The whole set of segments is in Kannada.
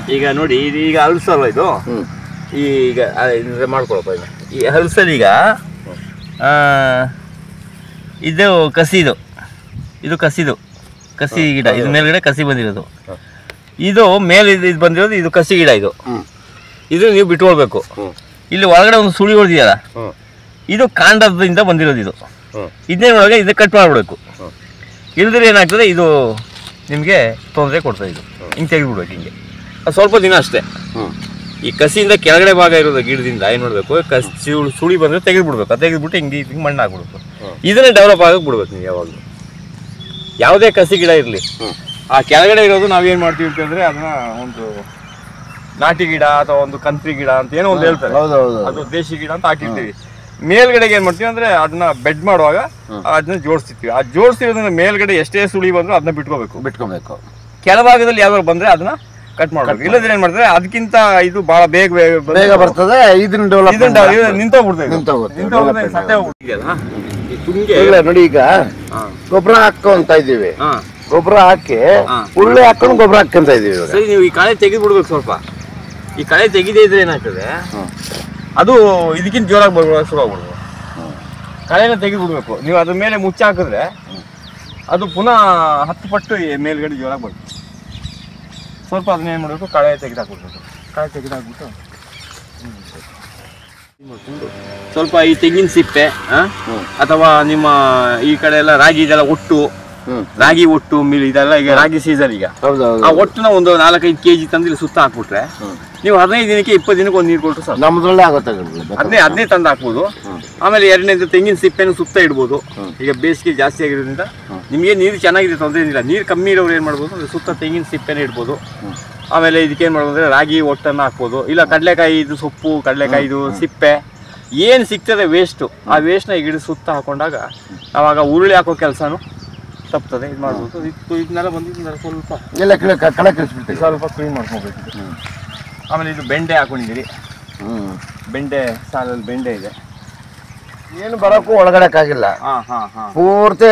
ಈಗ ನೋಡಿ ಈಗ ಹಲ್ಸಲ್ಲ ಇದು ಈಗ ಮಾಡ್ಕೊಳಪ್ಪ ಈಗ ಈ ಹಲ್ಸಲ್ಲಿ ಈಗ ಇದು ಕಸಿದು ಇದು ಕಸಿ ಗಿಡ ಇದು ಮೇಲ್ಗಡೆ ಕಸಿ ಬಂದಿರೋದು ಇದು ಮೇಲೆ ಇದು ಬಂದಿರೋದು ಇದು ಕಸಿ ಗಿಡ ಇದು ನೀವು ಬಿಟ್ಕೊಳ್ಬೇಕು ಇಲ್ಲಿ ಒಳಗಡೆ ಒಂದು ಸುಳಿ ಹೊಡೆದಿದೆಯಲ್ಲ ಇದು ಕಾಂಡದಿಂದ ಬಂದಿರೋದು ಇದು ಇದನ್ನೇನೊಳಗೆ ಇದು ಕಟ್ ಮಾಡಿಬಿಡ್ಬೇಕು ಇಲ್ದ್ರೆ ಏನಾಗ್ತದೆ ಇದು ನಿಮಗೆ ತೊಂದರೆ ಕೊಡ್ತದೆ ಇದು ಹಿಂಗೆ ತೆಗೆದುಬಿಡ್ಬೇಕು ಹಿಂಗೆ ಅದು ಸ್ವಲ್ಪ ದಿನ ಅಷ್ಟೇ ಈ ಕಸಿಯಿಂದ ಕೆಳಗಡೆ ಭಾಗ ಇರೋದು ಗಿಡದಿಂದ ಏನು ಮಾಡಬೇಕು ಸುಳಿ ಬಂದರೆ ತೆಗೆದುಬಿಡ್ಬೇಕು ಅದು ತೆಗೆದುಬಿಟ್ಟು ಹಿಂಗೆ ಮಣ್ಣು ಹಾಕ್ಬಿಡ್ಬೇಕು ಇದನ್ನೇ ಡೆವಲಪ್ ಆಗಕ್ಕೆ ಬಿಡ್ಬೇಕು ನೀವು ಯಾವಾಗಲೂ ಯಾವುದೇ ಕಸಿ ಗಿಡ ಇರಲಿ ಆ ಕೆಳಗಡೆ ಇರೋದು ನಾವೇನು ಮಾಡ್ತೀವಿ ಅಂತಂದರೆ ಅದನ್ನ ಒಂದು ನಾಟಿ ಗಿಡ ಅಥವಾ ಒಂದು ಕಂತ್ರಿ ಗಿಡ ಅಂತ ಏನೋ ಒಂದು ಹೇಳ್ತಾರೆ ಅದು ದೇಶಿ ಗಿಡ ಅಂತ ಹಾಕಿರ್ತೀವಿ ಮೇಲ್ಗಡೆಗೆ ಏನು ಮಾಡ್ತೀವಿ ಅಂದರೆ ಅದನ್ನ ಬೆಡ್ ಮಾಡುವಾಗ ಅದನ್ನ ಜೋಡಿಸ್ತಿರ್ತೀವಿ ಆ ಜೋಡಿಸಿರೋದ್ರಿಂದ ಮೇಲ್ಗಡೆ ಎಷ್ಟೇ ಸುಳಿ ಬಂದರೂ ಅದನ್ನ ಬಿಟ್ಕೋಬೇಕು ಕೆಳಭಾಗದಲ್ಲಿ ಯಾವ್ದಾದ್ರು ಬಂದರೆ ಅದನ್ನ ಕಟ್ ಮಾಡಬೇಕು ಇಲ್ಲದ್ರೆ ಏನು ಮಾಡ್ತಾರೆ ಅದಕ್ಕಿಂತ ಇದು ಭಾಳ ಬೇಗ ಬರ್ತದೆ ನೋಡಿ ಈಗ ಗೊಬ್ಬರ ಹಾಕೊಂತ ಇದೀವಿ ಗೊಬ್ಬರ ಹಾಕಿ ಉಳ್ಳೆ ಹಾಕೊಂಡು ಗೊಬ್ಬರ ಹಾಕೊಂತ ಇದೀವಿ ಸರಿ ನೀವು ಈ ಕಳೆ ತೆಗೆದ್ಬಿಡ್ಬೇಕು ಸ್ವಲ್ಪ ಈ ಕಳೆ ತೆಗೆದೇ ಇದ್ರೆ ಏನಾಗ್ತದೆ ಅದು ಇದಕ್ಕಿಂತ ಜೋರಾಗಿ ಬರ್ಬೋದು ಶುರು ಆಗ್ಬಿಡ್ಬೋದು ಕಳೆನ ತೆಗೆದ್ಬಿಡ್ಬೇಕು ನೀವು ಅದ್ರ ಮೇಲೆ ಮುಚ್ಚಿ ಹಾಕಿದ್ರೆ ಅದು ಪುನಃ 10 ಪಟ್ಟು ಮೇಲ್ಗಡೆ ಜೋರಾಗಿ ಬರ್ತದೆ ಸ್ವಲ್ಪ ಅದನ್ನ ಏನು ಮಾಡಬೇಕು ಕಳೆ ತೆಗೆದಾಕ್ಬಿಡ್ಬೇಕು ಕಳೆ ತೆಗೆದಾಕ್ಬಿಟ್ಟು ಸ್ವಲ್ಪ ಈ ತೆಂಗಿನ ಸಿಪ್ಪೆ ಅಥವಾ ನಿಮ್ಮ ಈ ಕಡೆ ಎಲ್ಲ ರಾಗಿ ಇದೆಲ್ಲ ಒಟ್ಟು ರಾಗಿ ಒಟ್ಟು ಮಿಲ್ ಇದೆಲ್ಲ ಈಗ ರಾಗಿ ಸೀಸನ್ ಈಗ ಆ ಒಟ್ಟನ್ನ ಒಂದು 4-5 kg ತಂದು ಸುತ್ತ ಹಾಕ್ಬಿಟ್ರೆ ನೀವು 15 ದಿನಕ್ಕೆ 20 ದಿನಕ್ಕೆ ಒಂದು ನೀರು ಕೊಟ್ಟರು ಸರ್ ನಮ್ದ್ರಲ್ಲೇ ಆಗುತ್ತೆ ಅದನ್ನೇ ತಂದು ಹಾಕ್ಬೋದು ಆಮೇಲೆ ಎರಡನೇದು ತೆಂಗಿನ ಸಿಪ್ಪೆನೂ ಸುತ್ತ ಇಡ್ಬೋದು ಈಗ ಬೇಸಿಗೆ ಜಾಸ್ತಿ ಆಗಿರೋದ್ರಿಂದ ನಿಮಗೆ ನೀರು ಚೆನ್ನಾಗಿದೆ ತೊಂದರೆ ಏನಿಲ್ಲ ನೀರು ಕಮ್ಮಿ ಇರೋರು ಏನು ಮಾಡ್ಬೋದು ಅಂದರೆ ಸುತ್ತ ತೆಂಗಿನ ಸಿಪ್ಪೆನೇ ಇಡ್ಬೋದು ಆಮೇಲೆ ಇದಕ್ಕೇನು ಮಾಡ್ಬೋದು ಅಂದರೆ ರಾಗಿ ಒಟ್ಟನ್ನು ಹಾಕ್ಬೋದು ಇಲ್ಲ ಕಡಲೆಕಾಯಿ ಇದು ಸೊಪ್ಪು ಕಡಲೆಕಾಯಿ ಇದು ಸಿಪ್ಪೆ ಏನು ಸಿಗ್ತದೆ ವೇಸ್ಟು ಆ ವೇಸ್ಟ್ನ ಈ ಗಿಡ ಸುತ್ತ ಹಾಕೊಂಡಾಗ ಆವಾಗ ಉರುಳಿ ಹಾಕೋ ಕೆಲಸನೂ ತಪ್ತದೆ ಇದು ಮಾಡ್ಬೋದು ಇದನ್ನೆಲ್ಲ ಬಂದಿದ್ದು ಸ್ವಲ್ಪ ಕ್ಲೀನ್ ಮಾಡ್ಕೊಬೇಕು ಆಮೇಲೆ ಇದು ಬೆಂಡೆ ಹಾಕೊಂಡಿದ್ದೀರಿ ಬೆಂಡೆ ಸಾಲಲ್ಲಿ ಬೆಂಡೆ ಇದೆ ಏನು ಬರೋಕ್ಕೂ ಒಳಗಡೆಕ್ಕಾಗಿಲ್ಲ ಪೂರ್ತಿ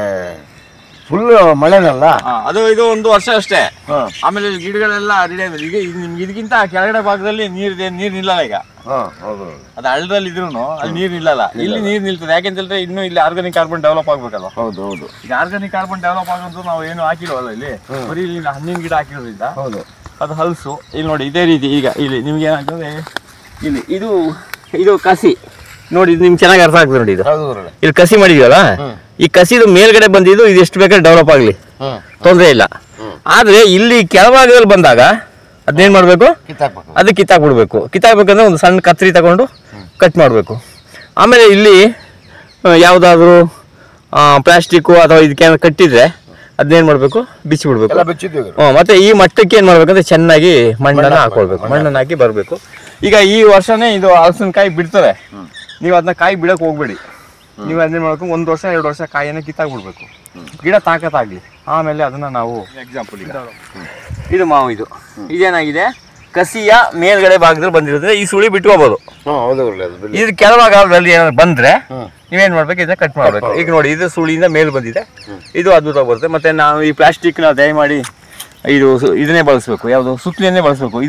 ಫುಲ್ ಮಳೆನಲ್ಲ ಅದು ಇದು 1 ವರ್ಷ ಅಷ್ಟೇ ಆಮೇಲೆ ಗಿಡಗಳೆಲ್ಲ ರೆಡಿ ಆಗಿದೆ ಈಗ ನಿಮ್ಗೆ ಇದಕ್ಕಿಂತ ಕೆಳಗಡೆ ಭಾಗದಲ್ಲಿ ನೀರು ನಿಲ್ಲಲ್ಲ ಈಗ ಅದು ಹಳ್ಳದಲ್ಲಿ ಇದ್ರು ಅಲ್ಲಿ ನೀರು ನಿಲ್ಲಲ್ಲ ಇಲ್ಲಿ ನೀರು ನಿಲ್ತದೆ ಯಾಕೆಂತ ಹೇಳಿದ್ರೆ ಇನ್ನು ಇಲ್ಲಿ ಆರ್ಗಾನಿಕ್ ಕಾರ್ಬನ್ ಡೆವಲಪ್ ಆಗ್ಬೇಕಲ್ಲ ಈಗ ಆರ್ಗಾನಿಕ್ ಕಾರ್ಬನ್ ಡೆವಲಪ್ ಆಗೋದು ನಾವು ಏನು ಹಾಕಿಲ್ವಲ್ಲ ಇಲ್ಲಿ ಬರೀ ಇಲ್ಲಿ ಹಣ್ಣಿನ ಗಿಡ ಹಾಕಿರೋದ್ರಿಂದ ಅದು ಹಲ್ಸು ಇಲ್ಲಿ ನೋಡಿ ಇದೇ ರೀತಿ ಈಗ ಇಲ್ಲಿ ನಿಮ್ಗೆ ಏನಾಗ್ತದೆ ಇಲ್ಲಿ ಇದು ಕಸಿ ನೋಡಿ ಇದು ನಿಮ್ಗೆ ಚೆನ್ನಾಗಿ ಅರ್ಥ ಆಗ್ತದೆ ನೋಡಿ ಇದು ಇಲ್ಲಿ ಕಸಿ ಮಾಡಿದೀವಲ್ಲ ಈ ಕಸಿದು ಮೇಲ್ಗಡೆ ಬಂದಿದ್ದು ಇದು ಎಷ್ಟು ಬೇಕಾದ್ರೆ ಡೆವಲಪ್ ಆಗಲಿ ತೊಂದರೆ ಇಲ್ಲ ಆದ್ರೆ ಇಲ್ಲಿ ಕೆಳಭಾಗದಲ್ಲಿ ಬಂದಾಗ ಅದನ್ನೇನು ಮಾಡಬೇಕು ಅದು ಕಿತ್ತಾಕ್ಬಿಡ್ಬೇಕು ಕಿತ್ತಾಕ್ಬೇಕಂದ್ರೆ ಒಂದು ಸಣ್ಣ ಕತ್ರಿ ತಗೊಂಡು ಕಟ್ ಮಾಡಬೇಕು ಆಮೇಲೆ ಇಲ್ಲಿ ಯಾವುದಾದ್ರೂ ಪ್ಲಾಸ್ಟಿಕ್ಕು ಅಥವಾ ಇದಕ್ಕೇನು ಕಟ್ಟಿದ್ರೆ ಅದನ್ನೇನು ಮಾಡಬೇಕು ಬಿಚ್ಚಿಬಿಡ್ಬೇಕು ಮತ್ತೆ ಈ ಮಟ್ಟಕ್ಕೆ ಏನು ಮಾಡ್ಬೇಕಂದ್ರೆ ಚೆನ್ನಾಗಿ ಮಣ್ಣನ್ನು ಹಾಕೊಳ್ಬೇಕು ಮಣ್ಣನ್ನು ಹಾಕಿ ಬರಬೇಕು ಈಗ ಈ ವರ್ಷನೇ ಇದು ಹಲಸಿನಕಾಯಿ ಬಿಡ್ತದೆ ನೀವು ಅದನ್ನ ಕಾಯಿ ಬಿಡಕ್ಕೆ ಹೋಗ್ಬೇಡಿ ನೀವು ಅದನ್ನೇನು ಮಾಡಬೇಕು 1 ವರ್ಷ 2 ವರ್ಷ ಕಾಯಿಯನ್ನು ಕಿತ್ತಾಕ್ಬಿಡ್ಬೇಕು ಗಿಡ ತಾಕತ್ತಾಗಲಿ ಆಮೇಲೆ ಅದನ್ನು ನಾವು ಎಕ್ಸಾಂಪಲ್ ಇದು ಮಾವು ಇದೇನಾಗಿದೆ ಕಸಿಯ ಮೇಲ್ಗಡೆ ಭಾಗದಲ್ಲಿ ಬಂದಿರೋದ್ರೆ ಈ ಸುಳಿ ಬಿಟ್ಕೋಬಹುದು ಇದು ಕೆಳಭಾಗದಲ್ಲಿ ಏನಾದ್ರು ಬಂದ್ರೆ ನೀವೇನ್ ಮಾಡ್ಬೇಕು ಇದನ್ನ ಕಟ್ ಮಾಡ್ಬೇಕು ಈಗ ನೋಡಿ ಇದು ಸುಳಿಯಿಂದ ಮೇಲ್ ಬಂದಿದೆ ಇದು ಅದ್ಭುತ ಬರುತ್ತೆ ಮತ್ತೆ ನಾವು ಈ ಪ್ಲಾಸ್ಟಿಕ್ ನ ದಯಮಾಡಿ ಇದನ್ನೇ ಬಳಸಬೇಕು ಯಾವುದು ಸುತ್ತಲಿಯನ್ನೇ ಬಳಸಬೇಕು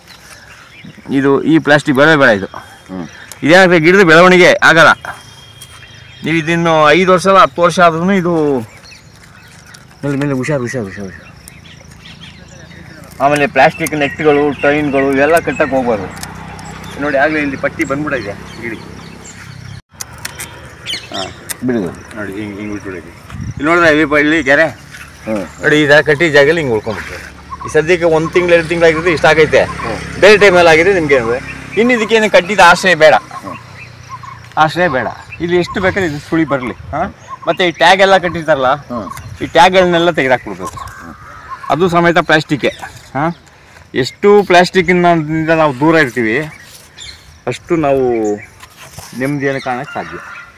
ಇದು ಈ ಪ್ಲಾಸ್ಟಿಕ್ ಬೇಡ ಇದೇನಾಗ್ತದೆ ಗಿಡದ ಬೆಳವಣಿಗೆ ಆಗಲ್ಲ ನೀವು ಇದನ್ನು 5 ವರ್ಷ 10 ವರ್ಷ ಆದ್ರೂ ಇದು ಮೇಲೆ ಹುಷಾರು ಆಮೇಲೆ ಪ್ಲಾಸ್ಟಿಕ್ ನೆಟ್ಗಳು ಟ್ರೈನ್ಗಳು ಇವೆಲ್ಲ ಕಟ್ಟಕ್ಕೆ ಹೋಗ್ಬಾರ್ದು ನೋಡಿ ಆಗಲೇ ಇಲ್ಲಿ ಪಟ್ಟಿ ಬಂದ್ಬಿಟ್ಟಿದೆ ಗಿಡಿ ಬಿಡುದು ನೋಡಿ ಹಿಂಗೆ ಬಿಟ್ಬಿಡಿದೆ ಇಲ್ಲಿ ನೋಡಿದ್ರೆ ಇಲ್ಲಿ ಕೆರೆ ನೋಡಿ ಈ ಕಟ್ಟಿ ಜಾಗದಲ್ಲಿ ಹಿಂಗೆ ಉಳ್ಕೊಂಡ್ಬಿಡ್ತಾರೆ ಈ ಸದ್ಯಕ್ಕೆ 1 ತಿಂಗಳು 2 ತಿಂಗಳಾಗಿರುತ್ತೆ ಇಷ್ಟ ಆಗೈತೆ ಬೇರೆ ಟೈಮಲ್ಲಿ ಆಗಿದೆ ನಿಮ್ಗೆ ಅಂದರೆ ಇನ್ನು ಇದಕ್ಕೇನು ಕಟ್ಟಿದ ಆಶ್ರಯ ಬೇಡ ಇಲ್ಲಿ ಎಷ್ಟು ಬೇಕಾದ್ರೆ ಇದು ಸುಳಿ ಬರಲಿ ಮತ್ತು ಈ ಟ್ಯಾಗ್ ಎಲ್ಲ ಕಟ್ಟಿರ್ತಾರಲ್ಲ ಈ ಟ್ಯಾಗ್ಗಳನ್ನೆಲ್ಲ ತೆಗೆದಾಕ್ಬಿಡ್ಬೇಕು ಅದು ಸಮೇತ ಪ್ಲಾಸ್ಟಿಕ್ಕೆ ಎಷ್ಟು ಪ್ಲಾಸ್ಟಿಕ್ಕಿನಿಂದ ನಾವು ದೂರ ಇರ್ತೀವಿ ಅಷ್ಟು ನಾವು ನೆಮ್ಮದಿಯನ್ನು ಕಾಣಕ್ಕೆ ಸಾಧ್ಯ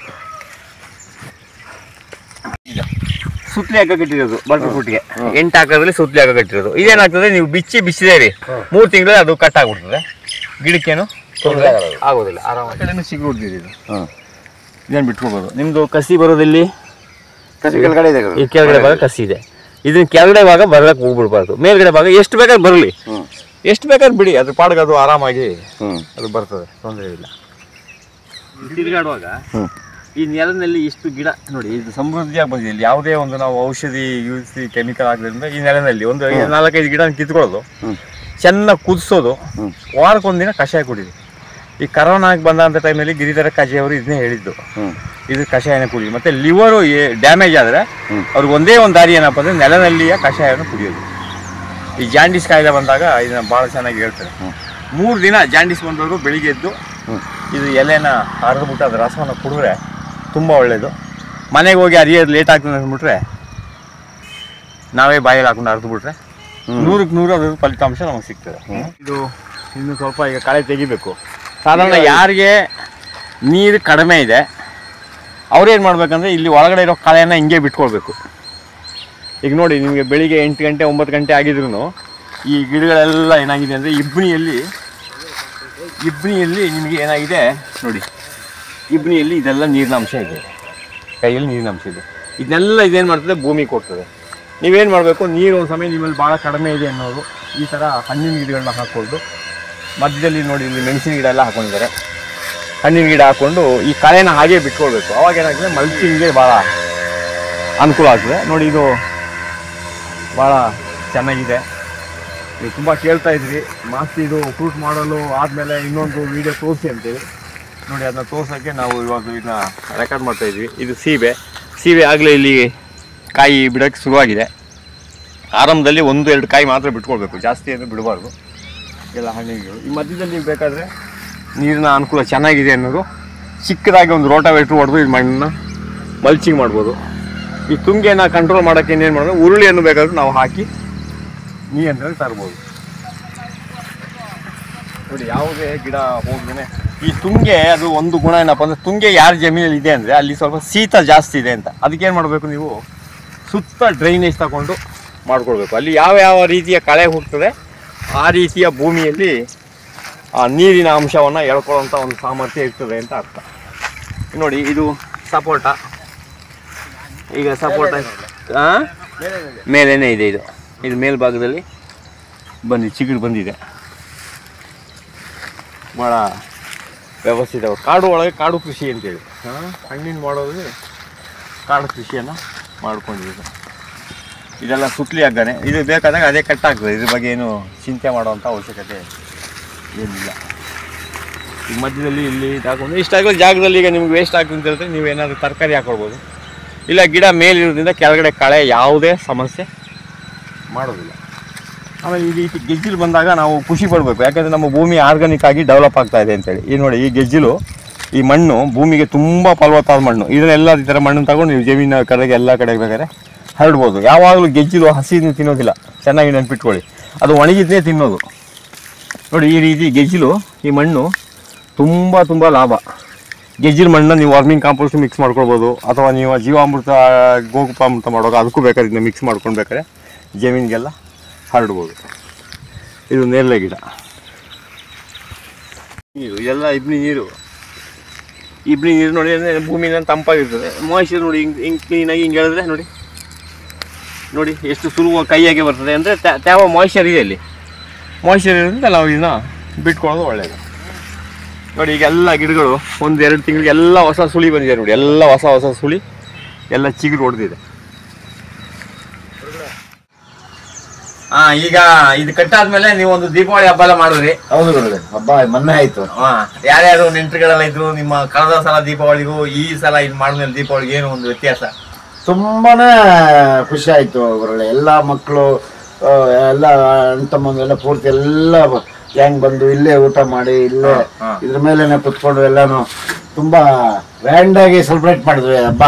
ಸುತ್ತಲಿ ಹಾಕ ಕಟ್ಟಿರೋದು ಬಟರ್ ಫ್ರೂಟ್ಗೆ 8 ಹಾಕೋದ್ರಲ್ಲಿ ಸುತ್ತಲಿ ಹಾಕ ಕಟ್ಟಿರೋದು ಇದೇನಾಗ್ತದೆ ನೀವು ಬಿಚ್ಚಿದೇ ರೀ 3 ತಿಂಗಳಲ್ಲಿ ಅದು ಕಟ್ ಆಗ್ಬಿಡ್ತದೆ ಗಿಡಕ್ಕೇನು ತೊಂದರೆ ಆಗೋದಿಲ್ಲ ಆರಾಮಾಗಿ ಕಡೆನೂ ಸಿಗ್ಬಿಡ್ತಿದೆ ಇದೇನು ಬಿಟ್ಕೋಬೋದು ನಿಮ್ಮದು ಕಸಿ ಬರೋದಿಲ್ಲಿ ಕೆಳಗಡೆ ಇದೆ ಕೆಳಗಡೆ ಭಾಗ ಕಸಿ ಇದೆ ಇದನ್ನ ಕೆಳಗಡೆ ಭಾಗ ಬರಕ್ಕೆ ಹೋಗ್ಬಿಡ್ಬಾರ್ದು ಮೇಲ್ಗಡೆ ಭಾಗ ಎಷ್ಟು ಬೇಕಾದ್ರೆ ಬರಲಿ ಎಷ್ಟು ಬೇಕಾದ್ರೆ ಬಿಡಿ, ಅದ್ರ ಪಾಡ್ಗೆ ಅದು ಆರಾಮಾಗಿ ಅದು ಬರ್ತದೆ, ತೊಂದರೆ ಇಲ್ಲ. ತಿರುಗಾಡುವಾಗ ಈ ನೆಲದಲ್ಲಿ ಇಷ್ಟು ಗಿಡ ನೋಡಿ, ಇದು ಸಮೃದ್ಧಿಯಾಗಿ ಬಂದಿದೆ. ಇಲ್ಲಿ ಯಾವುದೇ ಒಂದು ನಾವು ಔಷಧಿ ಯೂಸ್ ಕೆಮಿಕಲ್ ಆಗೋದ್ರಿಂದ ಈ ನೆಲದಲ್ಲಿ ಒಂದು 4-5 ಗಿಡ ಕಿತ್ಕೊಳ್ಳೋದು, ಚೆನ್ನಾಗಿ ಕುದಿಸೋದು, ವಾರಕ್ಕೊಂದಿನ ಕಷಾಯ ಕುಡಿದು. ಈ ಕರೋನಾಗಿ ಬಂದಂಥ ಟೈಮಲ್ಲಿ ಗಿರಿಧರ ಕಾಜಿಯವರು ಇದನ್ನೇ ಹೇಳಿದ್ದು, ಇದು ಕಷಾಯನ ಕುಡಿ. ಮತ್ತು ಲಿವರು ಡ್ಯಾಮೇಜ್ ಆದರೆ ಅವ್ರಿಗೆ ಒಂದೇ ಒಂದು ದಾರಿ ಏನಪ್ಪ ಅಂದರೆ ನೆಲನಲ್ಲಿಯ ಕಷಾಯವನ್ನು ಕುಡಿಯೋದು. ಈ ಜಾಂಡೀಸ್ ಕಾಯಿಲೆ ಬಂದಾಗ ಇದನ್ನು ಭಾಳ ಚೆನ್ನಾಗಿ ಹೇಳ್ತಾರೆ. 3 ದಿನ ಜಾಂಡೀಸ್ ಬಂದವರು ಬೆಳಿಗ್ಗೆ ಎದ್ದು ಇದು ಎಲೆನ ಹರಿದ್ಬಿಟ್ಟು ಅದು ರಸವನ್ನು ಕುಡಿದ್ರೆ ತುಂಬ ಒಳ್ಳೆಯದು. ಮನೆಗೆ ಹೋಗಿ ಅರಿಯೋದು ಲೇಟ್ ಆಗ್ತದೆ ಅಂದ್ಬಿಟ್ರೆ ನಾವೇ ಬಾಯಲ್ಲಿ ಹಾಕೊಂಡು ಹರಿದ್ಬಿಟ್ರೆ 100ಕ್ಕೆ 100 ಅದ್ರ ಫಲಿತಾಂಶ ನಮಗೆ ಸಿಗ್ತದೆ. ಇದು ಇನ್ನು ಸ್ವಲ್ಪ ಈಗ ಕಳೆ ತೆಗಿಬೇಕು. ಸಾಧಾರಣ ಯಾರಿಗೆ ನೀರು ಕಡಿಮೆ ಇದೆ ಅವ್ರೇನು ಮಾಡ್ಬೇಕಂದ್ರೆ ಇಲ್ಲಿ ಒಳಗಡೆ ಇರೋ ಕಳೆಯನ್ನು ಹಿಂಗೆ ಬಿಟ್ಕೊಳ್ಬೇಕು. ಈಗ ನೋಡಿ, ನಿಮಗೆ ಬೆಳಿಗ್ಗೆ 8 ಗಂಟೆ 9 ಗಂಟೆ ಆಗಿದ್ರು ಈ ಗಿಡಗಳೆಲ್ಲ ಏನಾಗಿದೆ ಅಂದರೆ ಇಬ್ಬನಿಯಲ್ಲಿ ನಿಮಗೆ ಏನಾಗಿದೆ ನೋಡಿ, ಇಬ್ಬನಿಯಲ್ಲಿ ಇದೆಲ್ಲ ನೀರಿನಾಂಶ ಇದೆ, ಕೈಯಲ್ಲಿ ನೀರಿನಾಂಶ ಇದೆ. ಇದನ್ನೆಲ್ಲ ಇದೇನು ಮಾಡ್ತದೆ, ಭೂಮಿ ಕೊಡ್ತದೆ. ನೀವೇನು ಮಾಡಬೇಕು, ನೀರು ಒಂದು ಸಮಯ ನಿಮ್ಮಲ್ಲಿ ಭಾಳ ಕಡಿಮೆ ಇದೆ ಅನ್ನೋರು ಈ ಥರ ಹಣ್ಣಿನ ಗಿಡಗಳನ್ನ ಹಾಕ್ಕೊಂಡು, ಮಧ್ಯದಲ್ಲಿ ನೋಡಿ ಇಲ್ಲಿ ಮೆಣಸಿನ ಗಿಡ ಎಲ್ಲ ಹಾಕೊಂಡಿದ್ದಾರೆ, ಹಣ್ಣಿನ ಗಿಡ ಹಾಕ್ಕೊಂಡು ಈ ಕಳೆನ ಹಾಗೆ ಬಿಟ್ಕೊಳ್ಬೇಕು. ಅವಾಗ ಏನಾಗ್ತದೆ, ಮಲ್ಚಿಂಗ್ಗೆ ಭಾಳ ಅನುಕೂಲ ಆಗ್ತದೆ. ನೋಡಿ, ಇದು ಭಾಳ ಚೆನ್ನಾಗಿದೆ. ನೀವು ತುಂಬ ಕೇಳ್ತಾ ಇದ್ರಿ ಮಾಸ್ತಿ ಇದು ಫ್ರೂಟ್ ಮಾಡಲು ಆದಮೇಲೆ ಇನ್ನೊಂದು ವೀಡಿಯೋ ತೋರಿಸಿ ಅಂತೇಳಿ. ನೋಡಿ, ಅದನ್ನ ತೋರ್ಸೋಕ್ಕೆ ನಾವು ಇವಾಗ ಇದನ್ನ ರೆಕಾರ್ಡ್ ಮಾಡ್ತಾಯಿದ್ವಿ. ಇದು ಸೀಬೆ ಆಗಲೇ ಇಲ್ಲಿ ಕಾಯಿ ಬಿಡೋಕ್ಕೆ ಶುರುವಾಗಿದೆ. ಆರಂಭದಲ್ಲಿ 1-2 ಕಾಯಿ ಮಾತ್ರ ಬಿಟ್ಕೊಳ್ಬೇಕು, ಜಾಸ್ತಿ ಅಂದರೆ ಬಿಡಬಾರ್ದು ಎಲ್ಲ ಹಣ್ಣಿಗಳು. ಈ ಮಧ್ಯದಲ್ಲಿ ನೀವು ಬೇಕಾದರೆ ನೀರಿನ ಅನುಕೂಲ ಚೆನ್ನಾಗಿದೆ ಅನ್ನೋದು ಚಿಕ್ಕದಾಗಿ ಒಂದು ರೋಟಾವೇಟ್ರ್ ಹೊಡೆದು ಇದು ಮಣ್ಣನ್ನು ಮಲ್ಚಿಂಗ್ ಮಾಡ್ಬೋದು. ಈ ತುಂಗೆನ ಕಂಟ್ರೋಲ್ ಮಾಡೋಕ್ಕೆ ಏನೇನು ಮಾಡೋದು, ಉರುಳಿಯನ್ನು ಬೇಕಾದರೂ ನಾವು ಹಾಕಿ ನೀರನ್ನು ತರ್ಬೋದು. ನೋಡಿ, ಯಾವುದೇ ಗಿಡ ಹೋಗ್ದೇ ಈ ತುಂಗೆ ಅದು ಒಂದು ಗುಣ ಏನಪ್ಪ ಅಂದರೆ, ತುಂಗೆ ಯಾರ ಜಮೀನಲ್ಲಿ ಇದೆ ಅಂದರೆ ಅಲ್ಲಿ ಸ್ವಲ್ಪ ಶೀತ ಜಾಸ್ತಿ ಇದೆ ಅಂತ. ಅದಕ್ಕೇನು ಮಾಡಬೇಕು, ನೀವು ಸುತ್ತ ಡ್ರೈನೇಜ್ ತಗೊಂಡು ಮಾಡ್ಕೊಳ್ಬೇಕು. ಅಲ್ಲಿ ಯಾವ ರೀತಿಯ ಕಳೆ ಹೋಗ್ತದೆ ಆ ರೀತಿಯ ಭೂಮಿಯಲ್ಲಿ ಆ ನೀರಿನ ಅಂಶವನ್ನು ಎಳ್ಕೊಳ್ಳೋಂಥ ಒಂದು ಸಾಮರ್ಥ್ಯ ಇರ್ತದೆ ಅಂತ ಅರ್ಥ. ನೋಡಿ, ಇದು ಸಪೋಟ. ಈಗ ಸಪೋಟ ಮೇಲೇನೇ ಇದೆ. ಇದು ಮೇಲ್ಭಾಗದಲ್ಲಿ ಚಿಗುರು ಬಂದಿದೆ. ಭಾಳ ವ್ಯವಸ್ಥಿತ. ಕಾಡು ಒಳಗೆ ಕಾಡು ಕೃಷಿ ಅಂತೇಳಿ ಹಣ್ಣಿನ ಮಾಡೋದು ಕಾಡು ಕೃಷಿಯನ್ನು ಮಾಡ್ಕೊಂಡಿದೆ. ಇದೆಲ್ಲ ಸುತ್ತಲಿ ಹಗ್ಗನೆ, ಇದು ಬೇಕಾದಾಗ ಅದೇ ಕಟ್ಟಾಗ್ತದೆ. ಇದ್ರ ಬಗ್ಗೆ ಏನು ಚಿಂತೆ ಮಾಡುವಂಥ ಅವಶ್ಯಕತೆ ಏನಿಲ್ಲ. ಈಗ ಮಧ್ಯದಲ್ಲಿ ಇಲ್ಲಿ ಹಾಕೊಂಡು ಇಷ್ಟಾಗೋ ಜಾಗದಲ್ಲಿ ಈಗ ನಿಮ್ಗೆ ವೇಸ್ಟ್ ಆಗ್ತದೆ ಅಂತ ಹೇಳಿದ್ರೆ ನೀವೇನಾದರೂ ತರಕಾರಿ ಹಾಕೊಳ್ಬೋದು. ಇಲ್ಲ, ಗಿಡ ಮೇಲಿರೋದ್ರಿಂದ ಕೆಳಗಡೆ ಕಳೆ ಯಾವುದೇ ಸಮಸ್ಯೆ ಮಾಡೋದಿಲ್ಲ. ಆಮೇಲೆ ಈ ರೀತಿ ಗೆಜ್ಜಿಲು ಬಂದಾಗ ನಾವು ಖುಷಿ ಪಡಬೇಕು, ಯಾಕಂದರೆ ನಮ್ಮ ಭೂಮಿ ಆರ್ಗಾನಿಕ್ ಆಗಿ ಡೆವಲಪ್ ಆಗ್ತಾ ಇದೆ ಅಂತೇಳಿ. ಈ ನೋಡಿ, ಈ ಗೆಜ್ಜಿಲು, ಈ ಮಣ್ಣು ಭೂಮಿಗೆ ತುಂಬ ಫಲವತ್ತಾದ ಮಣ್ಣು. ಇದನ್ನೆಲ್ಲ ಈ ಥರ ಮಣ್ಣನ್ನು ತಗೊಂಡು ನೀವು ಜಮೀನು ಕಡೆಗೆ ಎಲ್ಲ ಕಡೆಗೆ ಬೇಕಾದ್ರೆ ಹರಡ್ಬೋದು. ಯಾವಾಗಲೂ ಗೆಜ್ಜಿಲು ಹಸಿದು ತಿನ್ನೋದಿಲ್ಲ, ಚೆನ್ನಾಗಿ ನೆನ್ಪಿಟ್ಕೊಳ್ಳಿ, ಅದು ಒಣಗಿದ್ದೇ ತಿನ್ನೋದು. ನೋಡಿ, ಈ ರೀತಿ ಗೆಜ್ಜಿಲು, ಈ ಮಣ್ಣು ತುಂಬ ಲಾಭ. ಗೆಜ್ಜಿಲು ಮಣ್ಣನ್ನು ನೀವು ವರ್ಮಿಂಗ್ ಕಾಂಪೋಸ್ಟ್ ಮಿಕ್ಸ್ ಮಾಡ್ಕೊಳ್ಬೋದು, ಅಥವಾ ನೀವು ಜೀವಾಮೃತ ಗೋಕೃಪಾಮೃತ ಮಾಡುವಾಗ ಅದಕ್ಕೂ ಬೇಕಾದ್ರೆ ಇದನ್ನ ಮಿಕ್ಸ್ ಮಾಡ್ಕೊಂಡು ಬೇಕಾದ್ರೆ ಜಮೀನಿಗೆಲ್ಲ ಹರಡ್ಬೋದು. ಇದು ನೇರಳೆ ಗಿಡ. ನೀರು ಇದೆಲ್ಲ ಇಬ್ನಿ ನೀರು ನೋಡಿ ಅಂದರೆ ಭೂಮಿನ ತಂಪಾಗಿರ್ತದೆ. ಮಾಯಿಶ್ಚರ್ ನೋಡಿ, ಹಿಂಗೆ ಕ್ಲೀನಾಗಿ ಹಿಂಗೆ ಹೇಳಿದ್ರೆ ನೋಡಿ ಎಷ್ಟು ಸುಲಭ ಕೈಯಾಗೆ ಬರ್ತದೆ. ಅಂದರೆ ತ್ಯಾವ ಮಾಯಿಶ್ಚರ್ ಇದೆ, ಇಲ್ಲಿ ಮಾಯಿಶ್ಚರ್ ಇರೋದ್ರಿಂದ ನಾವು ಇದನ್ನ ಬಿಟ್ಕೊಳ್ಳೋದು ಒಳ್ಳೆಯದು. ನೋಡಿ, ಈಗ ಎಲ್ಲ ಗಿಡಗಳು 1-2 ತಿಂಗಳಿಗೆ ಎಲ್ಲ ಹೊಸ ಸುಳಿ ಬಂದಿದೆ. ನೋಡಿ, ಎಲ್ಲ ಹೊಸ ಸುಳಿ, ಎಲ್ಲ ಚಿಗುರು ಹೊಡೆದಿದೆ. ಈಗ ಇದು ಕಟ್ಟಾದ್ಮೇಲೆ ನೀವು ಒಂದು ದೀಪಾವಳಿ ಹಬ್ಬ ಎಲ್ಲ ಮಾಡಿದ್ರಿ. ಹೌದು, ಹಬ್ಬ ಮೊನ್ನೆ ಆಯ್ತು. ಯಾರ್ಯಾರು ನೆಂಟರುಗಳೆಲ್ಲ ಇದ್ರು, ನಿಮ್ಮ ಕಳೆದ ಸಲ ದೀಪಾವಳಿಗೂ ಈ ಸಲ ಇದು ಮಾಡಿದ್ಮೇಲೆ ದೀಪಾವಳಿಗೆ ಏನು ಒಂದು ವ್ಯತ್ಯಾಸ? ತುಂಬಾನೇ ಖುಷಿ ಆಯ್ತು. ಅವರಲ್ಲಿ ಎಲ್ಲ ಮಕ್ಕಳು ಎಲ್ಲ ಅಣ್ಣ ಪೂರ್ತಿ ಎಲ್ಲ ಗ್ಯಾಂಗ್ ಬಂದು ಇಲ್ಲೇ ಊಟ ಮಾಡಿ ಇಲ್ಲೇ ಇದ್ರ ಮೇಲೆನೆ ಕುತ್ಕೊಂಡು ಎಲ್ಲಾನು ತುಂಬಾ ಗ್ರ್ಯಾಂಡ್ ಆಗಿ ಸೆಲೆಬ್ರೇಟ್ ಮಾಡಿದ್ವಿ ಹಬ್ಬ.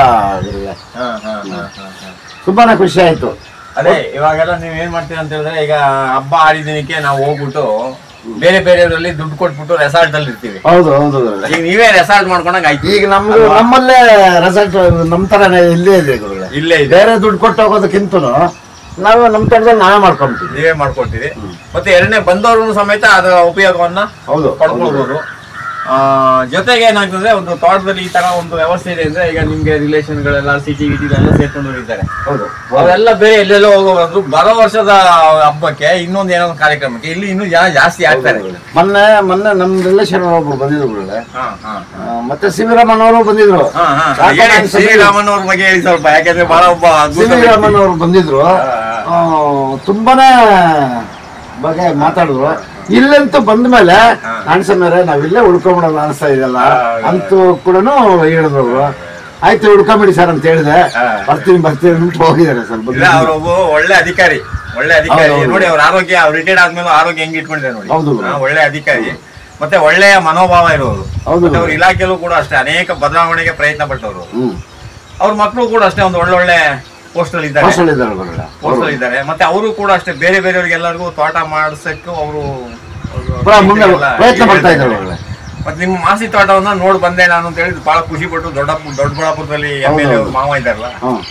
ತುಂಬಾನೇ ಖುಷಿ ಆಯ್ತು. ಅದೇ ಇವಾಗೆಲ್ಲ ನೀವ್ ಏನ್ ಮಾಡ್ತೀರ ಅಂತ ಹೇಳಿದ್ರೆ, ಈಗ ಹಬ್ಬ ಆಡಿದಿನಕ್ಕೆ ನಾವು ಹೋಗ್ಬಿಟ್ಟು ಬೇರೆ ಬೇರೆಯವರಲ್ಲಿ ದುಡ್ಡು ಕೊಟ್ಬಿಟ್ಟು ರೆಸಾರ್ಟ್ ಅಲ್ಲಿ ಇರ್ತೀವಿ. ಹೌದು, ಈಗ ನೀವೇ ರೆಸಾರ್ಟ್ ಮಾಡ್ಕೊಂಡಾಗ ಆಯ್ತು. ಈಗ ನಮ್ಮಲ್ಲೇ ರೆಸಾರ್ಟ್ ನಮ್ ತರನೇ ಇಲ್ಲೇ ಇದೆ. ಬೇರೆ ದುಡ್ಡು ಕೊಟ್ಟು ಹೋಗೋದಕ್ಕಿಂತ ನಾವು ನಮ್ ತರದಲ್ಲಿ ನಾವೇ ಮಾಡ್ಕೊಂತೀವಿ. ನೀವೇ ಮಾಡ್ಕೊಳ್ತೀವಿ. ಮತ್ತೆ ಎರಡನೇ ಬಂದವರು ಸಮೇತ ಅದರ ಉಪಯೋಗವನ್ನ ಪಡ್ಕೊಳ್ಬಹುದು. ಜೊತೆಗೆ ಏನಾಗ್ತದೆ ಒಂದು ತೋಟದಲ್ಲಿ ಈ ತರ ಒಂದು ವ್ಯವಸ್ಥೆ ಇದೆ ಅಂದ್ರೆ ಈಗ ನಿಮ್ಗೆ ರಿಲೇಷನ್ಗಳೆಲ್ಲ ಸಿಟಿ ಗಿಟಿಲೆಲ್ಲ ಸೇರ್ಕೊಂಡು ಹೋಗಿದ್ದಾರೆ. ಅವರೆಲ್ಲ ಬೇರೆ ಎಲ್ಲೆಲ್ಲೋ ಹೋಗೋದು ಬರೋ ವರ್ಷದ ಹಬ್ಬಕ್ಕೆ ಇನ್ನೊಂದು ಏನೋ ಕಾರ್ಯಕ್ರಮಕ್ಕೆ ಇಲ್ಲಿ ಇನ್ನೂ ಜನ ಜಾಸ್ತಿ ಆಗ್ತಾರೆ. ಮೊನ್ನೆ ನಮ್ ರಿಲೇಷನ್ ಒಬ್ರು ಬಂದಿದ್ರು, ಮತ್ತೆ ಸಿವಿರಾಮಣ್ಣವರು ಬಂದಿದ್ರು. ಶ್ರೀರಾಮಣ್ಣವ್ರ ಬಗ್ಗೆ ಹೇಳಿ ಸ್ವಲ್ಪ, ಯಾಕಂದ್ರೆ ಬಹಳ ಒಬ್ಬ ಸಿವಿರಾಮಣ್ಣವ್ರು ಬಂದಿದ್ರು, ತುಂಬಾನೇ ಬಗ್ಗೆ ಮಾತಾಡಿದ್ರು. ಇಲ್ಲಂತೂ ಬಂದ ಮೇಲೆ ಅನ್ಸಮೇಲೆ ನಾವಿಲ್ಲೇ ಉಳ್ಕೊಂಬಿಡೋದು ಅನಿಸ್ತಾ ಇದೆಯಲ್ಲ ಅಂತೂ ಕೂಡ ಹೇಳಿದ್ರು. ಆಯ್ತು ಉಳ್ಕೊಂಬಿಡಿ ಸರ್ ಅಂತ ಹೇಳಿದೆ. ಬರ್ತೀನಿ ಅಂತ ಹೋಗಿದ್ದಾರೆ ಸರ್. ಅವ್ರೊಬ್ಬ ಒಳ್ಳೆ ಅಧಿಕಾರಿ ನೋಡಿ. ಅವ್ರ ಆರೋಗ್ಯ, ಅವ್ರು ರಿಟೈರ್ಡ್ ಆದ್ಮೇಲೆ ಆರೋಗ್ಯ ಹೆಂಗ್ ಇಟ್ಕೊಂಡಿದ್ದಾರೆ ನೋಡಿ. ಹೌದು, ಒಳ್ಳೆ ಅಧಿಕಾರಿ, ಮತ್ತೆ ಒಳ್ಳೆಯ ಮನೋಭಾವ ಇರೋರು. ಅವ್ರ ಇಲಾಖೆಯಲ್ಲೂ ಕೂಡ ಅಷ್ಟೇ ಅನೇಕ ಬದಲಾವಣೆಗೆ ಪ್ರಯತ್ನ ಪಟ್ಟವರು. ಅವ್ರ ಮಕ್ಕಳು ಕೂಡ ಅಷ್ಟೇ ಒಂದು ಒಳ್ಳೊಳ್ಳೆ ಪೋಸ್ಟಲ್ ಇದ್ದಾರೆ. ಮತ್ತೆ ಅವರು ಕೂಡ ಅಷ್ಟೇ ಬೇರೆ ಬೇರೆಯವ್ರಿಗೆಲ್ಲರಿಗೂ ತೋಟ ಮಾಡಿಸಕ್ಕೆ ಅವರು ಪ್ರಯತ್ನ ಮಾಡ್ತಾ ಇದ್ದಾರೆ. ಮತ್ತೆ ನಿಮ್ಮ ಮಾಸಿ ತೋಟವನ್ನ ನೋಡ್ ಬಂದೆ ನಾನು ಅಂತ ಹೇಳಿ ಬಹಳ ಖುಷಿ ಪಟ್ಟು ದೊಡ್ಡಬಳ್ಳಾಪುರದಲ್ಲಿ MLA ಮಾವ ಇದ್ದಾರಲ್ಲ,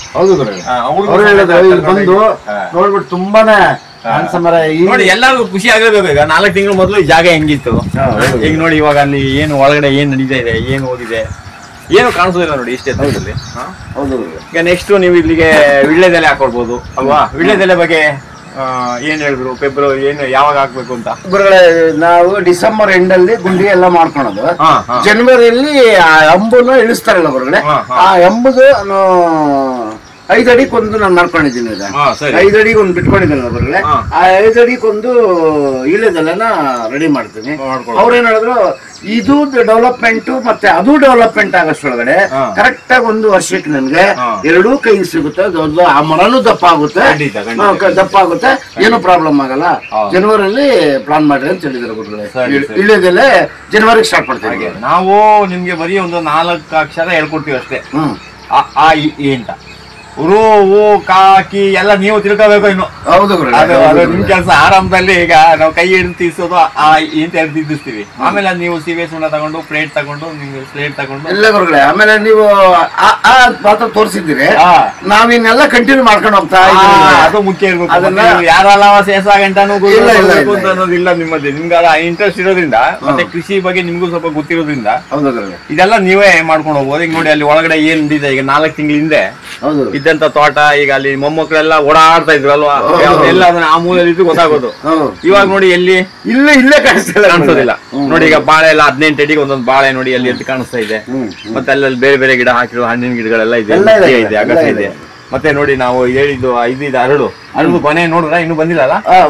ಬಂದು ನೋಡ್ಬಿಟ್ಟು ತುಂಬಾನೇ ನೋಡಿ ಎಲ್ಲರಿಗೂ ಖುಷಿ ಆಗಲೇಬೇಕು. ಈಗ 4 ತಿಂಗಳು ಮೊದಲು ಈ ಜಾಗ ಹೆಂಗಿತ್ತು, ಈಗ ನೋಡಿ ಇವಾಗ ಅಲ್ಲಿ ಏನು ಒಳಗಡೆ ಏನ್ ನಡೀತಾ ಇದೆ, ಏನು ಹೋಗಿದೆ, ಏನು ಕಾಣಿಸೋದಿಲ್ಲ ನೋಡಿ ಇಷ್ಟೇ ತೋಟದಲ್ಲಿ. ಈಗ ನೆಕ್ಸ್ಟ್ ನೀವು ಇಲ್ಲಿಗೆ ವಿಳ್ಳೆದೆಲೆ ಹಾಕೊಳ್ಬಹುದು ಅಲ್ವಾ? ವಿಳ್ಳೆದೆಲೆ ಬಗ್ಗೆ ಏನ್ ಹೇಳಿದ್ರು, ಫೆಬ್ರವರಿ ಏನು ಯಾವಾಗ ಹಾಕ್ಬೇಕು ಅಂತ? ನಾವು ಡಿಸೆಂಬರ್ ಎಂಡಲ್ಲಿ ಗುಂಡಿ ಎಲ್ಲ ಮಾಡ್ಕೊಳೋದು. ಜನವರಿಯಲ್ಲಿ ಅಂಬುನ ಇಳಿಸ್ತಾರಲ್ಲ ಹೊರಗಡೆ, ಆ ಎಂಬುದು 5 ಅಡಿಗೊಂದು ನಾನು ಮಾಡ್ಕೊಂಡಿದ್ದೀನಿ. ಈಗ 5 ಅಡಿಗೆ ಒಂದು ಬಿಟ್ಕೊಂಡಿದ್ದೇನೆ ಹೊರಗಡೆ. ಆ 5 ಅಡಿಗೊಂದು ಇಳೆದೆಲೆನ ರೆಡಿ ಮಾಡ್ತೀನಿ. ಅವ್ರೇನ್ ಹೇಳಿದ್ರು, ಇದು ಡೆವಲಪ್ಮೆಂಟ್ ಮತ್ತೆ ಅದು ಡೆವಲಪ್ಮೆಂಟ್ ಆಗೋಷ್ಟ್ರೊಳಗಡೆ ಕರೆಕ್ಟ್ ಆಗಿ 1 ವರ್ಷಕ್ಕೆ ನನ್ಗೆ 2 ಕೈ ಸಿಗುತ್ತೆ. ಆ ಮರನು ದಪ್ಪ ಆಗುತ್ತೆ, ಏನು ಪ್ರಾಬ್ಲಮ್ ಆಗಲ್ಲ. ಜನವರಿಯಲ್ಲಿ ಪ್ಲಾನ್ ಮಾಡ್ರಿ ಅಂತ ಹೇಳಿದ್ರು ಗುರುಗಳೇ. ಇಳೆದೆಲೆ ಜನವರಿಗೆ ಸ್ಟಾರ್ಟ್ ಮಾಡ್ತೀವಿ. ನಾವು ನಿಮ್ಗೆ ಬರೀ ಒಂದು 4 ಅಕ್ಷರ ಹೇಳ್ಕೊಡ್ತೀವಿ ಅಷ್ಟೇ. ಆ ಅಂತ ಉರು ಊ ಕಾಕಿ ಎಲ್ಲ ನೀವು ತಿಳ್ಕೋಬೇಕು ಇನ್ನು. ಹೌದು, ನಿಮ್ ಕೆಲಸ ಆರಂಭದಲ್ಲಿ. ಈಗ ನಾವು ಕೈ ಹಿಡಿದು ತೀರ್ಸೋದು ಅಂತ ತಿರ್ದಿಸ್ತೀವಿ. ಆಮೇಲೆ ನೀವು ಸಿವೆ ಸುಣ್ಣ ತಗೊಂಡು ಪ್ಲೇಟ್ ತಗೊಂಡು ನೀವು ಸ್ಲೇಟ್ ತಗೊಂಡು ಎಲ್ಲ ಗುರುಗಳೇ. ಆಮೇಲೆ ನೀವು ಮಾತ್ರ ತೋರಿಸಿದ್ದೀರಿ, ನಾವಿನ್ನೆಲ್ಲ ಕಂಟಿನ್ಯೂ ಮಾಡ್ಕೊಂಡು ಹೋಗ್ತಾ ಅದು ಮುಖ್ಯ ಇರ್ಬೇಕು. ಅದನ್ನ ಯಾರಲ್ಲ ಸೇಸ ಗಂಟನೂ ಅನ್ನೋದಿಲ್ಲ ನಿಮ್ಮಲ್ಲಿ. ನಿಮ್ಗೆ ಇಂಟ್ರೆಸ್ಟ್ ಇರೋದ್ರಿಂದ ಮತ್ತೆ ಕೃಷಿ ಬಗ್ಗೆ ನಿಮ್ಗೂ ಸ್ವಲ್ಪ ಗೊತ್ತಿರೋದ್ರಿಂದ ಇದೆಲ್ಲ ನೀವೇ ಮಾಡ್ಕೊಂಡು ಹೋಗ್ಬೋದು. ಈಗ ನೋಡಿ ಅಲ್ಲಿ ಒಳಗಡೆ ಏನ್ ಇದೆ, ಈಗ 4 ತಿಂಗಳ ಹಿಂದೆ ಇದ್ದಂತ ತೋಟ, ಈಗ ಅಲ್ಲಿ ಮೊಮ್ಮಕ್ಕಳೆಲ್ಲ ಓಡಾಡ್ತಾ ಇದ್ರು ಅಲ್ವಾ, ಎಲ್ಲ ಅದನ್ನ ಆ ಮೂಲೆಯಲ್ಲಿ ಇದ್ದು ಗೊತ್ತಾಗೋದು. ಇವಾಗ ನೋಡಿ ಎಲ್ಲಿ ಇಲ್ಲೇ ಕಾಣಿಸೋದಿಲ್ಲ ನೋಡಿ. ಈಗ ಬಾಳೆ ಎಲ್ಲ 18 ಅಡಿಗೆ ಒಂದೊಂದು ಬಾಳೆ ನೋಡಿ ಅಲ್ಲಿ ಎದ್ದು ಕಾಣಿಸ್ತಾ ಇದೆ. ಮತ್ತೆ ಅಲ್ಲಲ್ಲಿ ಬೇರೆ ಬೇರೆ ಗಿಡ ಹಾಕಿರೋ ಹಣ್ಣಿನ ಗಿಡಗಳೆಲ್ಲ ಇದೆ, ಅಗಸ ಇದೆ. ಮತ್ತೆ ನೋಡಿ ನಾವು ಹೇಳಿದ್ದು 5 ಅರಳು ಕೊನೆ ನೋಡಿದ್ರ ಇನ್ನು ಬಂದಿಲ್ಲ.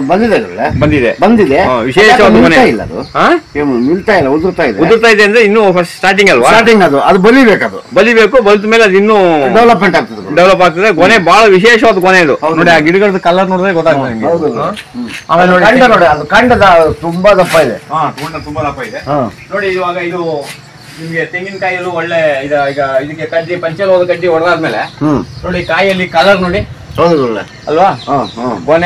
ಬಂದಿದೆ ವಿಶೇಷವಾದ ಕೊನೆ ನಿಲ್ತಾ ಇಲ್ಲ, ಉದುರ್ತಾ ಇದೆ ಅಂದ್ರೆ ಇನ್ನು ಸ್ಟಾರ್ಟಿಂಗ್ ಅಲ್ವಾ? ಅದು ಬಲಿಬೇಕು. ಬಲಿತ ಮೇಲೆ ಅದು ಇನ್ನೂ ಡೆವಲಪ್ ಆಗ್ತದೆ. ಕೊನೆ ಬಹಳ ವಿಶೇಷವಾದ ಕೊನೆ ಇದು ನೋಡಿ. ಆ ಗಿಡಗಳ ಕಲರ್ ನೋಡಿದ್ರೆ ಗೊತ್ತಾಗ್ತದೆ. ಆಮೇಲೆ ನೋಡಿ ಅದು ಕಾಂಡದ ತುಂಬಾ ದಪ್ಪ ಇದೆ. ತುಂಬಾ ದಪ್ಪ ಇದೆ ನೋಡಿ. ಇವಾಗ ಇದು ನಿಮ್ಗೆ ತೆಂಗಿನಕಾಯಿಯಲ್ಲೂ ಒಳ್ಳೆ ಈಗ ಇದಕ್ಕೆ ಕಡ್ಡಿ ಪಂಚಲೋಹದ ಕಡ್ಡಿ ಹೊಡೆದಾದ್ಮೇಲೆ ನೋಡಿ ಕಾಯಿಯಲ್ಲಿ ಕಲರ್ ನೋಡಿ ಅಲ್ವಾ? ಗೊನೆ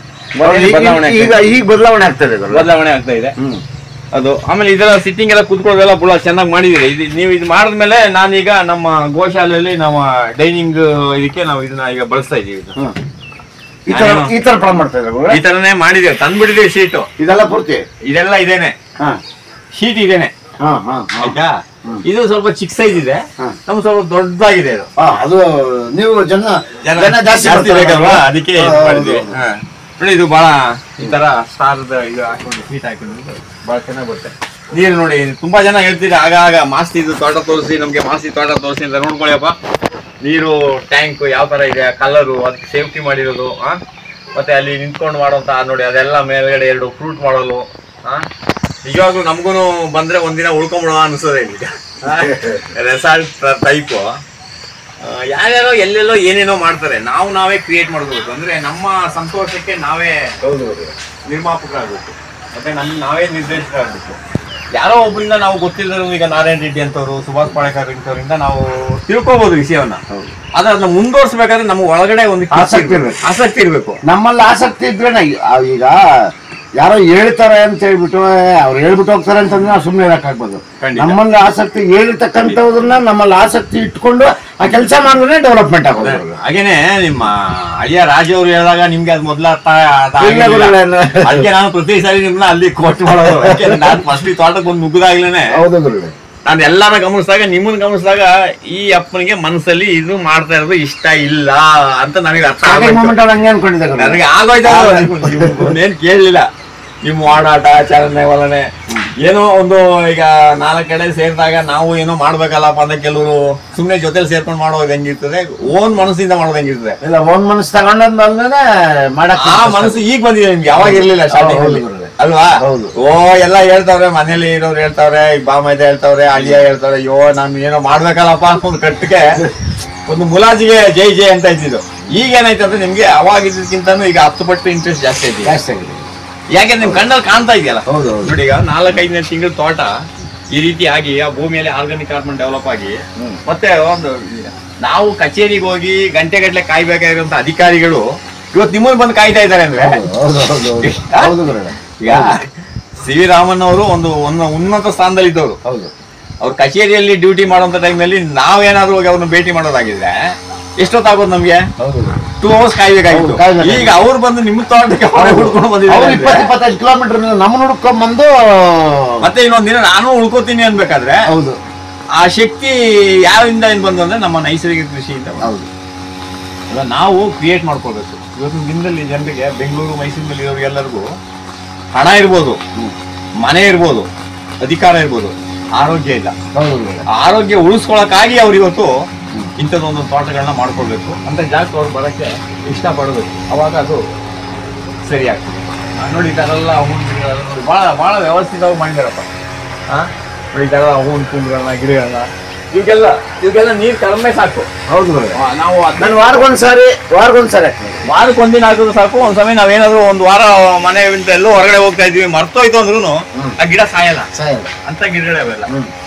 ಈಗ ಬದಲಾವಣೆ ಆಗ್ತಾ ಇದೆ ಅದು. ಆಮೇಲೆ ಇದೆಲ್ಲ ಸಿಟ್ಟಿಂಗ್ ಎಲ್ಲ ಕುತ್ಕೊಳ್ಳೋದೆಲ್ಲ ಬಹಳ ಚೆನ್ನಾಗಿ ಮಾಡಿದಿರಿ. ನೀವು ಇದು ಮಾಡಿದ್ಮೇಲೆ ನಾನೀಗ ನಮ್ಮ ಗೋಶಾಲೆಯಲ್ಲಿ ನಮ್ಮ ಡೈನಿಂಗ್ ಇದಕ್ಕೆ ನಾವು ಇದನ್ನ ಈಗ ಬಳಸ್ತಾ ಇದೀವಿ. ಈ ತರ ಪ್ಲಾನ್ ಮಾಡ್ತಾ ಇದ್ದಾರೆ. ಈ ತರನೇ ಮಾಡಿದೀವಿ, ತಂದ್ಬಿಟ್ಟಿದೀವಿ ಶೀಟು. ಇದೆಲ್ಲ ಪೂರ್ತಿ ಇದೆಲ್ಲ ಇದೇನೆ, ಶೀಟ್ ಇದೇನೆ ಆಯ್ತಾ. ಇದು ಸ್ವಲ್ಪ ಚಿಕ್ಕ ಸೈಜ್ ಇದೆ, ನಮ್ಗೆ ಸ್ವಲ್ಪ ದೊಡ್ಡದಾಗಿದೆ. ಅದು ನೀವು ಜನ ಜಾಸ್ತಿ ಬೇಕಲ್ವಾ, ಅದಕ್ಕೆ ಮಾಡಿದ್ವಿ. ನೋಡಿ ಇದು ಬಹಳ ಈ ತರ ಸ್ಟಾರ್ದ ಇದು ಹಾಕೊಂಡು ಶೀಟ್ ಹಾಕೊಂಡು ಬಹಳ ಚೆನ್ನಾಗಿ ಬರುತ್ತೆ. ನೀರು ನೋಡಿ ತುಂಬಾ ಜನ ಹೇಳ್ತೀರಿ ಆಗಾಗ ಮಾಸ್ತಿ ಇದು ತೋಟ ತೋರಿಸಿ, ನಮ್ಗೆ ಮಾಸ್ತಿ ತೋಟ ತೋರಿಸಿ ಅಂತ. ನೋಡ್ಕೊಳ್ಳಿಯಪ್ಪ, ನೀರು ಟ್ಯಾಂಕ್ ಯಾವ ತರ ಇದೆ, ಕಲರು, ಅದಕ್ಕೆ ಸೇಫ್ಟಿ ಮಾಡಿರೋದು. ಮತ್ತೆ ಅಲ್ಲಿ ನಿಂತ್ಕೊಂಡು ಮಾಡೋಂತ ನೋಡಿ ಅದೆಲ್ಲ ಮೇಲ್ಗಡೆ 2 ಫ್ರೂಟ್ ಮಾಡೋದು. ನಿಜವಾಗ್ಲೂ ನಮ್ಗೂ ಬಂದ್ರೆ ಒಂದಿನ ಉಳ್ಕೊಂಬಿಡೋ ಅನ್ಸೋದೆ. ಈಗ ರೆಸಾರ್ಟ್ ಟೈಪು ಯಾರ್ಯಾರೋ ಎಲ್ಲೆಲ್ಲೋ ಏನೇನೋ ಮಾಡ್ತಾರೆ. ನಾವೇ ಕ್ರಿಯೇಟ್ ಮಾಡ್ಬೇಕು ಅಂದ್ರೆ ನಮ್ಮ ಸಂತೋಷಕ್ಕೆ ನಾವೇ ನಿರ್ಮಾಪಕರಾಗಬೇಕು, ಮತ್ತೆ ನಾವೇ ನಿರ್ದೇಶಕರಾಗಬೇಕು. ಯಾರೋ ಒಬ್ಬರಿಂದ ನಾವು ಗೊತ್ತಿಲ್ಲದ್ರು, ಈಗ ನಾರಾಯಣ ರೆಡ್ಡಿ ಅಂತವ್ರು, ಸುಭಾಷ್ ಪಾಳೇಕರ್ ಇಂಥವ್ರಿಂದ ನಾವು ತಿಳ್ಕೊಬಹುದು ವಿಷಯವನ್ನ. ಆದ್ರೆ ಅದನ್ನ ಮುಂದುವರ್ಸ್ಬೇಕಾದ್ರೆ ನಮ್ಮ ಒಳಗಡೆ ಒಂದು ಆಸಕ್ತಿ ಇರ್ಬೇಕು. ನಮ್ಮಲ್ಲಿ ಆಸಕ್ತಿ ಇದ್ರೆ ಈಗ ಯಾರೋ ಹೇಳ್ತಾರೆ ಅಂತ ಹೇಳ್ಬಿಟ್ಟು ಅವ್ರು ಹೇಳ್ಬಿಟ್ಟು ಹೋಗ್ತಾರೆ ಅಂತಂದ್ರೆ ನಾವು ಸುಮ್ಮನೆ ಇರಕ್ಕಾಗ್ಬೋದು. ನಮ್ಮಲ್ಲಿ ಆಸಕ್ತಿ ಹೇಳಿರ್ತಕ್ಕಂಥವ್ರನ್ನ ನಮ್ಮಲ್ಲಿ ಆಸಕ್ತಿ ಇಟ್ಕೊಂಡು ಆ ಕೆಲಸ ಮಾಡಿದ್ರೆ ಡೆವಲಪ್ಮೆಂಟ್ ಆಗೋದು. ಹಾಗೇನೆ ನಿಮ್ಮ ಅಳಿಯ ರಾಜ ಅವರು ಹೇಳಿದಾಗ ನಿಮ್ಗೆ ಅದು ಮೊದಲ ಅದಕ್ಕೆ ನಾನು ಪ್ರತಿ ಸಾರಿ ನಿಮ್ನ ಅಲ್ಲಿ ಕೋಟ್ ಮಾಡೋದು. ನಾನು ಫಸ್ಟ್ ತೋಟಕ್ಕೆ ಬಂದು ನುಗ್ಗದಾಗ್ಲೇನೆ ನಾನು ಎಲ್ಲಾರ ಗಮನಿಸಿದಾಗ ನಿಮ್ಮನ್ನ ಗಮನಿಸಿದಾಗ ಈ ಅಪ್ಪನಿಗೆ ಮನಸ್ಸಲ್ಲಿ ಇದು ಮಾಡ್ತಾ ಇರೋದು ಇಷ್ಟ ಇಲ್ಲ ಅಂತ ನನಗೆ ಅರ್ಥ ನನಗೆ ಆಗೋಯ್ತು. ಏನ್ ಕೇಳಲಿಲ್ಲ ನಿಮ್ಮ ಓಡಾಟ ಚಾಲನೆ ವಲನೆ ಏನೋ ಒಂದು ಈಗ 4 ಕಡೆ ಸೇರಿದಾಗ ನಾವು ಏನೋ ಮಾಡ್ಬೇಕಲ್ಲಪ್ಪ ಅಂತ ಕೆಲವರು ಸುಮ್ನೆ ಜೊತೆಲಿ ಸೇರ್ಕೊಂಡು ಮಾಡೋದು ಹೆಂಗಿರ್ತದೆ, ಓನ್ ಮನಸ್ಸಿಂದ ಮಾಡೋದು ಹೆಂಗಿರ್ತದೆ. ಇಲ್ಲ ಓನ್ ಮನಸ್ಸು ತಗೊಂಡಂದ್ರೆ ಮಾಡಕ್ ಆ ಮನಸ್ಸು ಈಗ ಬಂದಿದೆ ನಿಮ್ಗೆ, ಯಾವಾಗ ಇರ್ಲಿಲ್ಲ ಸ್ಟಾರ್ಟಿಂಗ್ ಅಲ್ವಾ? ಓ ಎಲ್ಲ ಹೇಳ್ತಾವ್ರೆ, ಮನೇಲಿ ಇರೋರು ಹೇಳ್ತಾವ್ರೆ, ಬಾಮೈದ ಹೇಳ್ತಾವ್ರೆ, ಅಳಿಯ ಹೇಳ್ತಾವ್ರೆ, ಅಯ್ಯೋ ನಾನು ಏನೋ ಮಾಡ್ಬೇಕಲ್ಲಪ್ಪ ಅಂತ ಒಂದು ಕಟ್ಟಿಗೆ ಒಂದು ಮುಲಾಜಿಗೆ ಜೈ ಜೈ ಅಂತ ಇದ್ದಿದ್ದು. ಈಗ ಏನಾಯ್ತಂದ್ರೆ ನಿಮ್ಗೆ ಅವಾಗ ಇದ್ದಕ್ಕಿಂತ ಈಗ 10 ಪಟ್ಟು ಇಂಟ್ರೆಸ್ಟ್ ಜಾಸ್ತಿ ಆಗಿದೆ. ಯಾಕೆಂದ್ರೆ ನಿಮ್ ಕಣ್ಣಲ್ಲಿ ಕಾಣ್ತಾ ಇದೆಯಲ್ಲ ನೋಡಿ, ಈಗ 4-5 ತಿಂಗಳ ತೋಟ ಈ ರೀತಿ ಆಗಿ ಆ ಭೂಮಿಯಲ್ಲಿ ಆರ್ಗಾನಿಕ್ ಕಾರ್ಬನ್ ಡೆವಲಪ್ ಆಗಿ ಮತ್ತೆ ಒಂದು ನಾವು ಕಚೇರಿಗೆ ಹೋಗಿ ಗಂಟೆಗಟ್ಟಲೆ ಕಾಯ್ಬೇಕಾಗಿರುವಂತ ಅಧಿಕಾರಿಗಳು ಇವತ್ತು ನಿಮ್ಮಲ್ಲಿ ಬಂದು ಕಾಯ್ತಾ ಇದ್ದಾರೆ ಅಂದ್ರೆ ಈಗ ಸಿ ವಿ ರಾಮನ್ ಅವರು ಒಂದು ಉನ್ನತ ಸ್ಥಾನದಲ್ಲಿ ಇದ್ದವರು. ಅವ್ರ ಕಚೇರಿಯಲ್ಲಿ ಡ್ಯೂಟಿ ಮಾಡುವಂತ ಟೈಮ್ನಲ್ಲಿ ನಾವೇನಾದ್ರೂ ಹೋಗಿ ಅವ್ರನ್ನ ಭೇಟಿ ಮಾಡೋದಾಗಿದ್ರೆ ಎಷ್ಟೊತ್ತಾಗೋದು ನಮ್ಗೆ 2 ಅವರ್ಸ್ ಕಾಯ್ಬೇಕಾಗಿತ್ತು. ಈಗ ಅವ್ರು ಬಂದು ನಿಮ್ಮ ತೋಟಕ್ಕೆ ಹುಡ್ಕೊಂಡು ಬಂದಿದ್ದಾರೆ, 20-25 ಕಿಲೋಮೀಟರ್ ನಮ್ಮನ್ನ ಹುಡ್ಕೊಂಡ್ ಬಂದು ಮತ್ತೆ ಇನ್ನೊಂದ್ ದಿನ ನಾನು ಉಳ್ಕೋತೀನಿ ಅನ್ಬೇಕಾದ್ರೆ ಆ ಶಕ್ತಿ ಯಾರಿಂದ ಏನ್ ಬಂದು ಅಂದ್ರೆ ನಮ್ಮ ನೈಸರ್ಗಿಕ ಕೃಷಿಯಿಂದ. ನಾವು ಕ್ರಿಯೇಟ್ ಮಾಡ್ಕೋಬೇಕು. ಇವತ್ತಿನ ದಿನದಲ್ಲಿ ಜನರಿಗೆ ಬೆಂಗಳೂರು ಮೈಸೂರಿನಲ್ಲಿ ಇರೋರಿಗೆಲ್ಲರಿಗೂ ಹಣ ಇರ್ಬೋದು, ಮನೆ ಇರ್ಬೋದು, ಅಧಿಕಾರ ಇರ್ಬೋದು, ಆರೋಗ್ಯ ಇಲ್ಲ. ಆರೋಗ್ಯ ಉಳಿಸ್ಕೊಳಕ್ಕಾಗಿ ಅವ್ರು ಇವತ್ತು ಇಂಥದ್ದೊಂದು ತೋಟಗಳನ್ನ ಮಾಡ್ಕೊಳ್ಬೇಕು ಅಂತ ಜಾಗಕ್ಕೆ ಅವ್ರು ಬರೋಕ್ಕೆ ಇಷ್ಟಪಡಬೇಕು. ಅವಾಗ ಅದು ಸರಿ ಆಗ್ತದೆ. ನೋಡಿ ಈ ಥರ ಎಲ್ಲ ಹೂವಿನ ಗಿಡಗಳನ್ನ ನೋಡಿ ಭಾಳ ವ್ಯವಸ್ಥಿತವಾಗಿ ಮಾಡಿದಾರಪ್ಪ. ನೋಡಿ ಈ ಥರ ಹೂವಿನ ಕುಂಡ್ಗಳನ್ನ ಗಿಡಗಳನ್ನ ಇವಕ್ಕೆಲ್ಲ ನೀರು ಕಡಿಮೆ ಸಾಕು. ಹೌದು, ನಾವು ನಾನು ವಾರಕ್ಕೊಂದ್ಸಾರಿ ವಾರಕ್ಕೊಂದಿನ ಹಾಕಿದ್ರು ಸಾಕು. ಒಂದ್ ಸಮಯ ನಾವೇನಾದ್ರು ಒಂದು ವಾರ ಮನೆ ಎಲ್ಲೋ ಹೊರಗಡೆ ಹೋಗ್ತಾ ಇದ್ವಿ, ಮರ್ತೋಯ್ತು ಅಂದ್ರೂ ಆ ಗಿಡ ಸಾಯಲ್ಲ ಅಂತ ಗಿಡಗಳೇ ಅವೆಲ್ಲ.